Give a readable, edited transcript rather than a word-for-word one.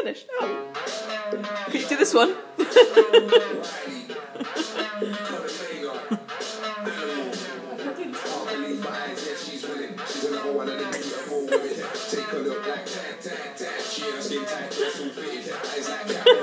finished. Oh. Can you do this one? Take a look like that, she ain't skin tight, so fitted, eyes like